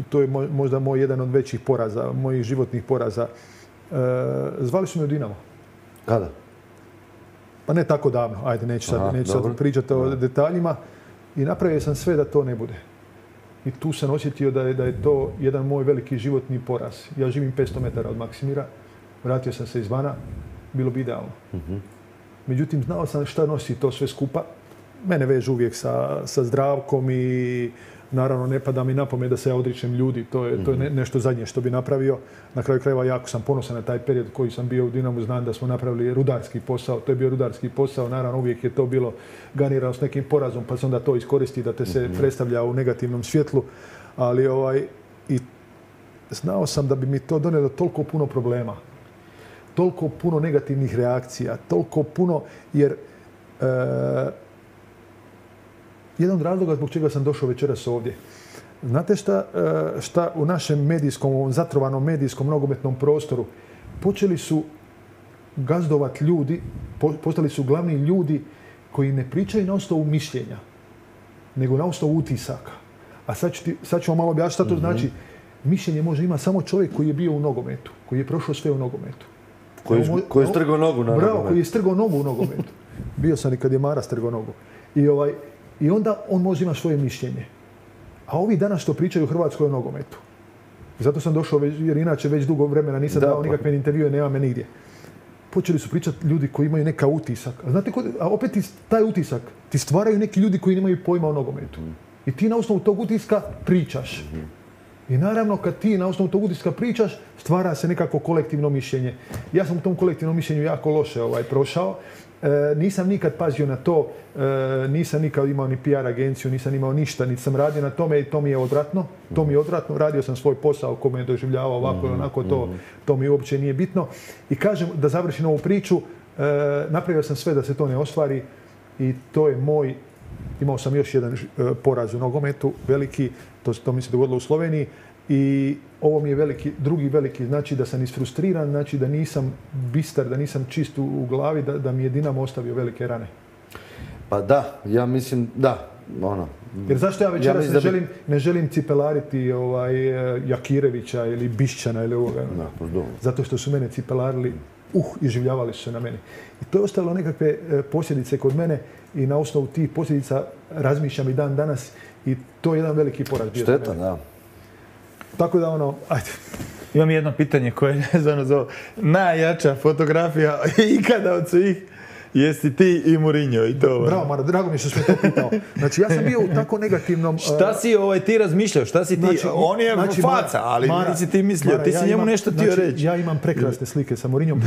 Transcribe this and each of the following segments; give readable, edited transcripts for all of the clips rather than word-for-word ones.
to je možda moj jedan od većih poraza, mojih životnih poraza. Zvali su me u Dinamo. Kada? Pa ne tako davno, ajde, neću sad pričati o detaljima. I napravio sam sve da to ne bude. I tu sam osjetio da je to jedan moj veliki životni poraz. Ja živim 500 metara od Maksimira, vratio sam se izvana, bilo bi idealno. Međutim, znao sam šta nosi to sve skupa. Mene vežu uvijek sa Zdravkom i naravno ne pada mi na pamet da se ja odričem ljudi. To je nešto zadnje što bi napravio. Na kraju krajeva jako sam ponosan na taj period koji sam bio u Dinamu. Znam da smo napravili rudarski posao. To je bio rudarski posao. Naravno uvijek je to bilo ganirano s nekim porazom pa se onda to iskoristi da te se predstavlja u negativnom svjetlu. Ali i znao sam da bi mi to donijelo toliko puno problema. Toliko puno negativnih reakcija. Toliko puno jer jedan od razloga zbog čega sam došao večeras ovdje. Znate šta u našem medijskom, ovom zatrovanom medijskom nogometnom prostoru počeli su gazdovati ljudi, postali su glavni ljudi koji ne pričaju na osnovu mišljenja, nego na osnovu utisaka. A sad ću vam malo objasniti šta to znači. Mišljenje može imati samo čovjek koji je bio u nogometu, koji je prošao sve u nogometu. Koji je strgao nogu na nogometu. Bravo, koji je strgao nogu u nogometu. Bio sam i kad je Mara strgao nogu. I onda on može imati svoje mišljenje. A ovi danas što pričaju u Hrvatskoj o nogometu. Zato sam došao, jer inače već dugo vremena nisam dao nikakve intervjue, nema me nigdje. Počeli su pričati ljudi koji imaju neka utisak. A znate, opet taj utisak ti stvaraju neki ljudi koji nemaju pojma o nogometu. I ti na osnovu tog utiska pričaš. I naravno, kad ti na osnovu tog utiska pričaš, stvara se nekako kolektivno mišljenje. Ja sam u tom kolektivnom mišljenju jako loše prošao. Nisam nikad pazio na to, nisam nikad imao ni PR agenciju, nisam imao ništa, niti sam radio na tome i to mi je odvratno. Radio sam svoj posao ko me je doživljavao ovako ili onako, to mi uopće nije bitno. I kažem, da završim ovu priču, napravio sam sve da se to ne ostvari i to je moj, imao sam još jedan poraz u nogometu, veliki, to mi se dogodilo u Sloveniji. I ovo mi je drugi veliki, znači da sam isfrustriran, znači da nisam bistar, da nisam čist u glavi, da mi je Dinamo ostavio velike rane. Pa da, ja mislim, da. Jer zašto ja večeras ne želim cipelariti Jakirevića ili Bišćana ili ovoga? Zato što su mene cipelarili, iživljavali su se na meni. I to je ostalo nekakve posljedice kod mene i na osnovu tih posljedica razmišljam i dan danas i to je jedan veliki poraz bio za mene. Šteta, da. Tako da ajde. Imam jedno pitanje koje je vezano za najjača fotografija ikada od svih. Jesi ti i Mourinho i to. Bravo, Mara, drago mi je što si me to pitao. Znači, ja sam bio u tako negativnom... Šta si ti razmišljao? Šta si ti... On je faca, ali nisi ti mislio. Ti si njemu nešto htio reći. Ja imam prekrasne slike sa Mourinhom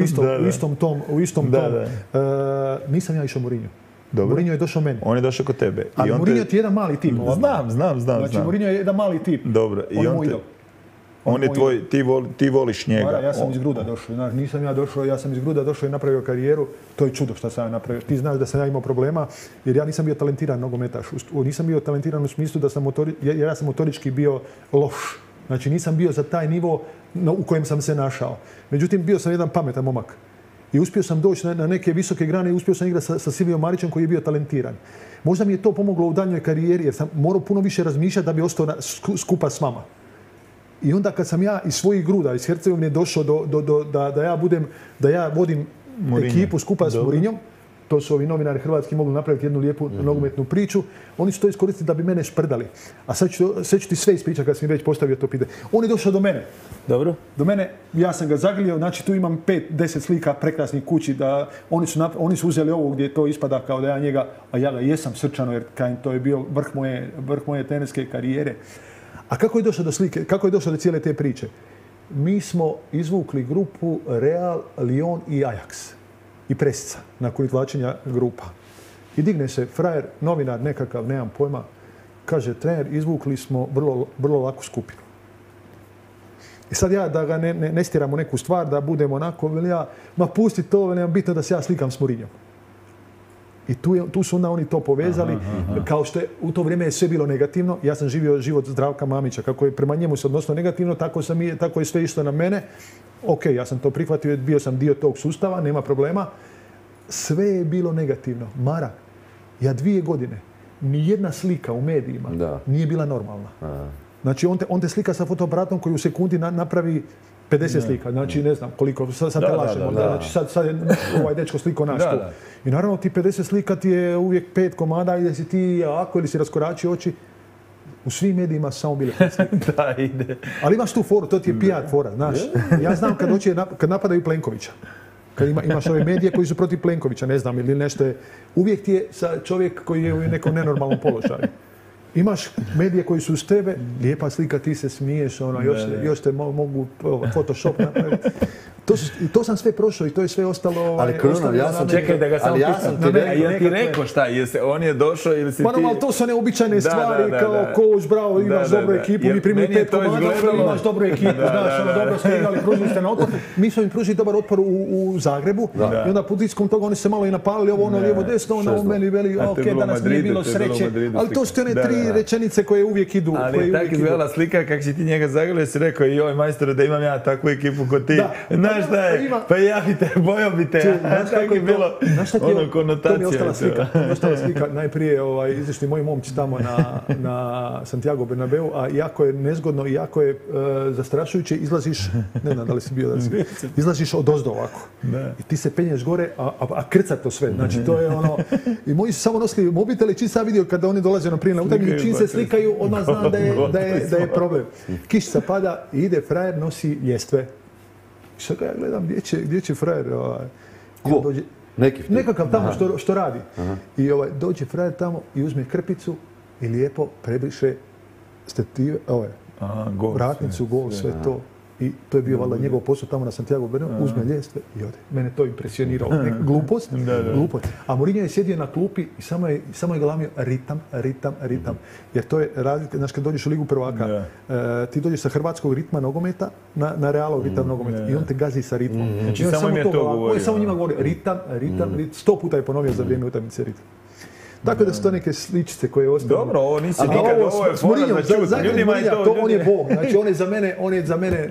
u istom tom. Nisam ja išao Mourinho. Mourinho je došao meni. On je došao kod tebe. Ali Mourinho ti je jedan mali tip. Znam. Znači, Mourinho je jedan mali tip. Dobro. On je tvoj, ti voliš njega. Ja sam iz Gruda došao. Nisam ja došao, ja sam iz Gruda došao i napravio karijeru. To je čudo što sam ja napravio. Ti znaš da sam ja imao problema, jer ja nisam bio talentiran nogometaš. Nisam bio talentiran u smislu da jer ja sam motorički bio loš. Znači, nisam bio za taj nivo u kojem sam se našao. Međutim, bio sam jedan pametan momak. I uspio sam doći na neke visoke grane i uspio sam igrati sa Silvijom Marićem koji je bio talentiran. Možda mi je to pomoglo u daljnjoj karijeri jer sam morao puno više razmišljati da bi ostao skupa s vama. I onda kad sam ja iz svojih Gruda, iz Hercegovine došao da ja vodim ekipu skupa s Mourinhom, to su ovi novinari hrvatski mogli napraviti jednu lijepu nogometnu priču, oni su to iskoristili da bi mene šprdali. A sad ću ti sve ispričati kad sam mi već postavio to pitanje. On je došao do mene. Dobro. Do mene, ja sam ga zagrlio, znači tu imam 5-10 slika prekrasnih kući, da oni su uzeli ovo gdje to ispada kao da ja njega, a ja ga jesam srčano jer to je bio vrh moje trenerske karijere. A kako je došao do slike, kako je došao do cijele te priče? Mi smo izvukli grupu Real, Lyon i Ajax. I presica nakon izvlačenja grupa. I digne se frajer, novinar nekakav, nemam pojma, kaže, trener, izvukli smo vrlo laku skupinu. I sad ja da ga ne stiram u neku stvar, da budem onako, veli ja, ma pusti to, veli ja, bitno da se ja slikam s Mourinhom. I tu su onda oni to povezali, kao što je u to vrijeme je sve bilo negativno. Ja sam živio život Zdravka Mamića, kako je prema njemu se odnosno negativno, tako je sve išlo na mene. Ok, ja sam to prihvatio, bio sam dio tog sustava, nema problema. Sve je bilo negativno. Mara, ja 2 godine, ni jedna slika u medijima nije bila normalna. Znači, on te slika sa fotoaparatom koji u sekundi napravi 50 slika, znači ne znam koliko, sad te lažemo, znači sad je ovaj dečko sliko naš tu. I naravno ti 50 slika ti je uvijek 5 komada i si ti ako ili si raskoračio oči, u svim medijima samo bile 5 slika. Da, ide. Ali imaš tu foru, to ti je PR fora, znaš. Ja znam kad napadaju Plenkovića, kad imaš ove medije koji su protiv Plenkovića, ne znam, ili nešto je, uvijek ti je čovjek koji je u nekom nenormalnom položaju. Imaš medije koji su uz tebe, lijepa slika, ti se smiješ, još te mogu Photoshop napraviti. To sam sve prošao i to je sve ostalo... Ali Kruno, ja sam... Čekaj da ga samo pitam. Jel ti rekao šta? On je došao ili si ti... Ali to su neobičajne stvari kao coach, bravo, imaš dobru ekipu, mi primili 5 komada, imaš dobru ekipu, znaš, dobro ste igrali, pružili ste na otpor. Mi smo im pružili dobar otpor u Zagrebu i onda putiskom toga oni se malo i napalili, ovo ono lijevo desno, ono meni veli, ok, danas nije bilo sreće. Ali to su one 3 rečenice koje uvijek idu. Ali tak izgledala slika kak si ti njega zagrlio, si rekao joj majstore da imam ja takvu ekipu kod ti. Znaš šta je, pa ja bi te, bojao bi te, tako je bilo ono konotacija. To mi je ostala slika, najprije izašli moji momci tamo na Santiago Bernabeu, a jako je nezgodno i jako je zastrašujuće, izlaziš, ne znam da li si bio, izlaziš odozdo ovako. I ti se penješ gore, a krcat to sve, znači to je ono, i moji su samo nosili mobitele, čim sam vidio kada oni dolaze prije na utakmicu, čim se slikaju, odmah znam da je problem. Kišica pada i ide frajer, nosi ljestve. I sad ja gledam gdje će frajer. Ko? Nekakav tamo što radi. I dođe frajer tamo i uzme krpicu i lijepo prebriše stative, vratnicu, gol, sve to. I to je bio valjda njegov posao tamo na Santiago Bernabeu, uzme ljestve i ode. Mene to impresioniralo. Glupost. A Mourinho je sjedio na klupi i samo je galamio ritam. Jer to je razlika, znači kad dođeš u Ligu prvaka, ti dođeš sa hrvatskog ritma nogometa na Realov ritam nogometa i on te gazi sa ritmom. Znači samo im je to govorio. On je samo njima govorio ritam, 100 puta je ponovio za vrijeme utakmice ritam. Tako da su to neke sličice koje ostaju. Dobro, ovo nisi nikad, ovo je fora za čut. Ljudima je to, on je bog, znači on je za mene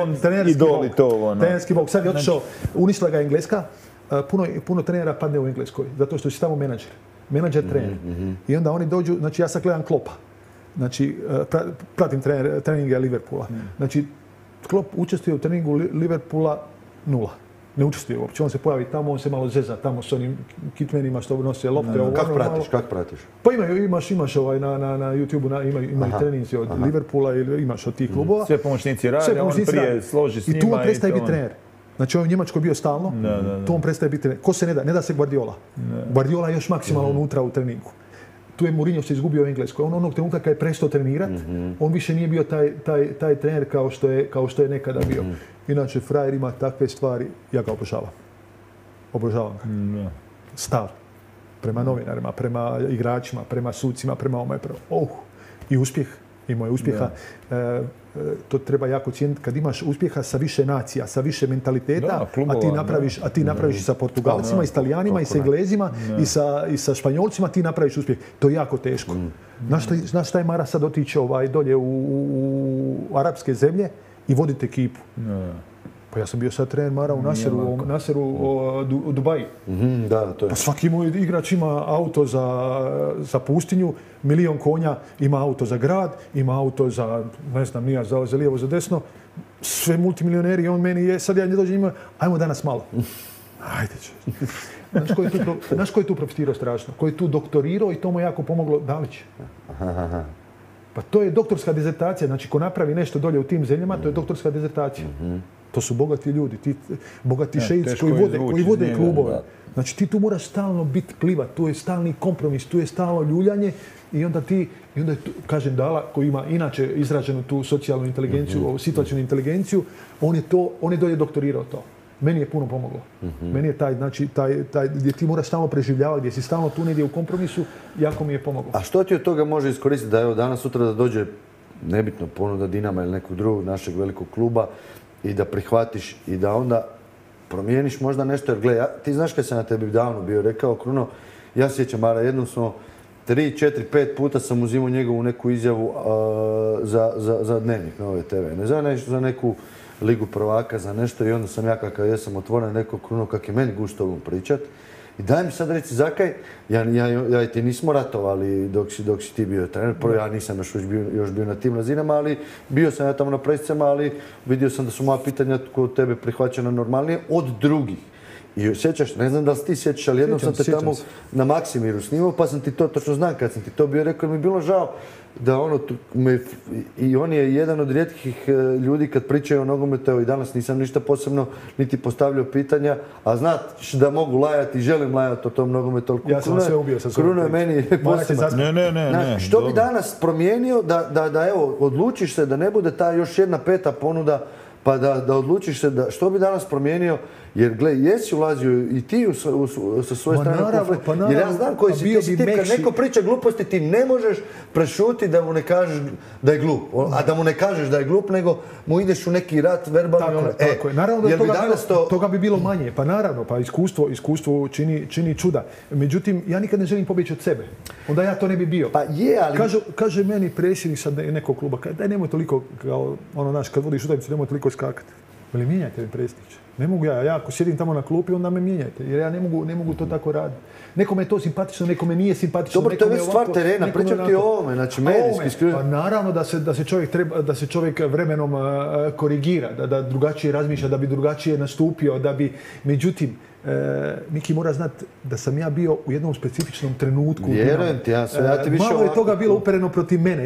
trenerski bog. Sad je otišao, unisla ga Engleska, puno trenera padne u Engleskoj, zato što si tamo menadžer trener. I onda oni dođu, znači ja sad gledam Kloppa, znači pratim treninge Liverpoola. Znači Klopp učestvuje u treningu Liverpoola 0. Ne učestvuje uopće, on se pojavi tamo, on se malo zeza tamo s onim kitmenima što nose lopte. Kak pratiš? Pa imaš na YouTube-u, ima treninzi od Liverpoola ili imaš od tih klubova. Sve pomoćnici rade, on prije složi s njima. I tu on prestaje biti trener. Znači on je u Njemačkoj bio stalno, tu on prestaje biti trener. Ko se ne da? Ne da se Guardiola. Guardiola je još maksimalno unutra u treningu. Tu je Mourinho se izgubio u Engleskoj. On onog trenutka kad je prestao trenirati, on više nije bio taj trener kao što je nekada bio. Inače, frajer ima takve stvari, ja ga obožavam. Obožavam ga. Stav. Prema novinarima, prema igračima, prema sucima, prema ovome. I uspjeh. Imao je uspjeha. To treba jako cijeniti. Kad imaš uspjeha sa više nacija, sa više mentaliteta, a ti napraviš i sa Portugalcima, i s Talijanima, i s Englezima, i sa Španjolcima, ti napraviš uspjeh. To je jako teško. Znaš šta je Mara sad otići dolje u arapske zemlje i voditi ekipu? Pa ja sam bio sad trener Mara u Naseru u Dubaji. Pa svaki moj igrač ima auto za pustinju, 1 milion konja, ima auto za grad, ima auto za, ne znam, nije za lijevo, za desno. Sve multimilioneri, on meni je, sad ja ne dođem njima, ajmo danas malo. Ajde će. Znaš ko je tu profitirao strašno? Ko je tu doktorirao i to mu je jako pomoglo? Dalić. Pa to je doktorska dizertacija. Znači, ko napravi nešto dolje u tim zemljama, to je doktorska dizertacija. To su bogati ljudi, bogati šeici koji vode klubove. Znači ti tu moraš stalno biti plivat, tu je stalni kompromis, tu je stalno ljuljanje i onda kažem Dala koji ima inače izraženu tu socijalnu inteligenciju, situacijnu inteligenciju, on je dolje doktorirao to. Meni je puno pomoglo. Meni je taj gdje ti moraš stalno preživljavati, gdje si stalno tu negdje u kompromisu, jako mi je pomoglo. A što ti od toga može iskoristiti da evo danas sutra da dođe nebitno ponuda Dinama ili nekog drugog našeg velikog kluba i da prihvatiš i da onda promijeniš možda nešto, jer gledaj, ti znaš kad sam na tebi davno bio rekao, Kruno, ja sjećam, Mara, jednom smo 3, 4, 5 puta sam uzimao njegovu neku izjavu za Dnevnik na ove TV. Ne znam nešto za neku Ligu prvaka za nešto i onda sam ja kakav jesam otvoren nekog kruno kak je meni gusto ovom pričat. I daj mi sad reci Zakaj, ja i ti nismo ratovali dok si ti bio trener, prvo ja nisam još bio na tim razinama, ali bio sam ja tamo na presicama, ali vidio sam da su moja pitanja kod tebe prihvaćena normalnije od drugih. I sjećaš, ne znam da li ti sjećaš, ali jednom sam te tamo na Maksimiru snimao, pa sam ti to točno znam kad sam ti to bio rekao, mi je bilo žao da i on je jedan od rijetkih ljudi kad pričaju o nogometu, evo i danas nisam ništa posebno niti postavljao pitanja, a znaš da mogu lajati i želim lajati o tom nogometu. Ja sam sve ubio sa Kruno je meni posebno. Ne. Što bi danas promijenio da evo, odlučiš se da ne bude ta još jedna peta ponuda, pa da odlučiš se što bi danas promijenio, jer gle, jesi ulazio i ti sa svoje strane u konflikt, jer ja znam koji si ti tip, kad neko priča gluposti ti ne možeš prešuti da mu ne kažeš da je glup, a da mu ne kažeš da je glup, nego mu ideš u neki rat verbalni. Tako je. Naravno da toga bi bilo manje, pa naravno, pa iskustvo čini čuda. Međutim, ja nikad ne želim pobjeći od sebe, onda ja to ne bi bio. Pa je, ali... Kaže meni predsjednik sad nekog kluba, daj nemoj toliko, kao ono naš, kad vodiš utakmicu, nemoj toliko skakati. Ali mijenjajte mi predsjedniče. Ne mogu ja ako sjedim tamo na klupi, onda me mijenjajte, jer ja ne mogu to tako raditi. Nekome je to simpatično, nekome nije simpatično. Dobro, to je već stvar terena, pričam ti o ovome, znači medijski. Pa naravno da se čovjek vremenom korigira, da drugačije razmišlja, da bi drugačije nastupio, da bi, međutim, Miki mora znati da sam ja bio u jednom specifičnom trenutku. Vjerujem ti, ja ti više malo je toga bilo upereno protiv mene.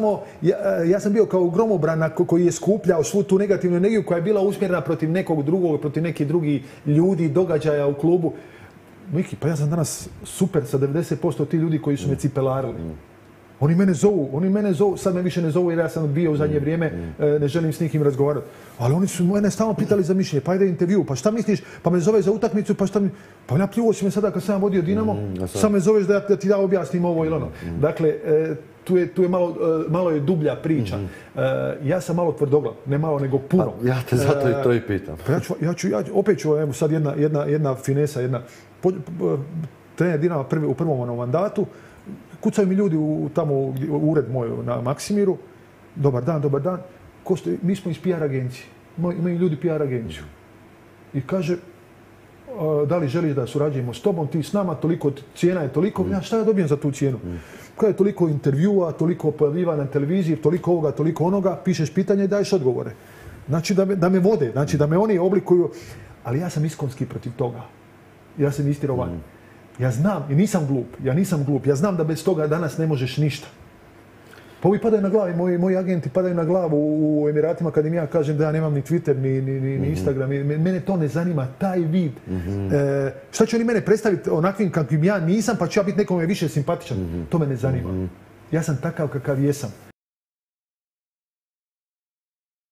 Ja sam bio kao gromobran koji je skupljao svu tu negativnu energiju koja je bila usmjerena protiv nekog drugog, protiv nekih drugih ljudi, događaja u klubu. Miki, pa ja sam danas super sa 90% tih ljudi koji su me cipelarili. Oni mene zovu, sad me više ne zovu jer ja sam bio u zadnje vrijeme, ne želim s nikim razgovarati. Ali oni su mene stalno pitali za mišljenje, pa ide intervju, pa šta misliš, pa me zove za utakmicu, pa šta mi... Pa napljuo si me sada kad sam vodio Dinamo, sad me zoveš da ti ja objasnim ovo ili ono. Dakle, tu je malo je dublja priča. Ja sam malo tvrdoglav, ne malo nego puno. Pa, ja te zato i to i pitam. Opet ću, evo sad jedna finesa, trener Dinama u prvom mandatu, kucaju mi ljudi tamo u ured moj na Maksimiru. Dobar dan. Mi smo iz PR agencije. Imaju ljudi PR agenciju. I kaže, da li želiš da surađujemo s tobom, ti s nama, toliko, cijena je toliko. Ja šta ja dobijem za tu cijenu? Kada je toliko intervjua, toliko pojavljivanja na televiziji, toliko ovoga, toliko onoga, pišeš pitanje i daješ odgovore. Znači da me vode, znači da me oni oblikuju. Ali ja sam iskonski protiv toga. Ja sam istirovan. Ja znam, i nisam glup, ja znam da bez toga danas ne možeš ništa. Pa ovi padaju na glavu, moji agenti padaju na glavu u Emiratima kad im ja kažem da ja nemam ni Twitter, ni Instagram, mene to ne zanima, taj vid. Šta će oni mene predstaviti onakvim kakvim ja nisam, pa ću ja biti nekome više simpatičan? To me ne zanima. Ja sam takav kakav jesam.